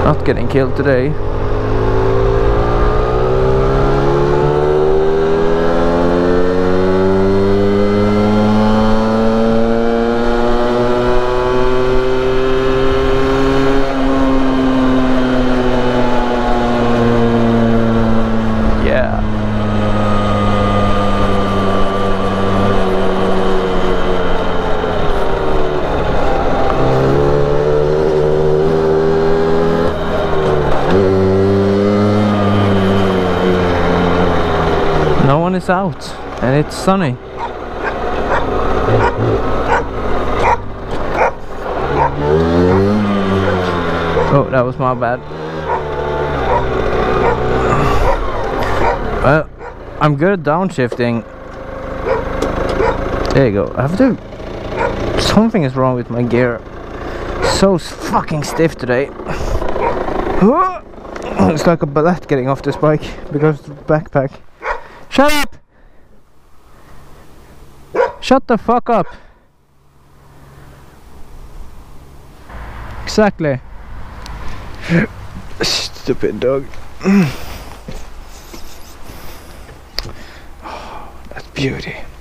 Not getting killed today. Yeah. No one is out and it's sunny. Oh, that was my bad. Well, I'm good at downshifting. There you go. I have to... Something is wrong with my gear. So fucking stiff today. It's like a ballet getting off this bike because of the backpack. Shut up! Shut the fuck up! Exactly. Stupid dog. Oh, that beauty.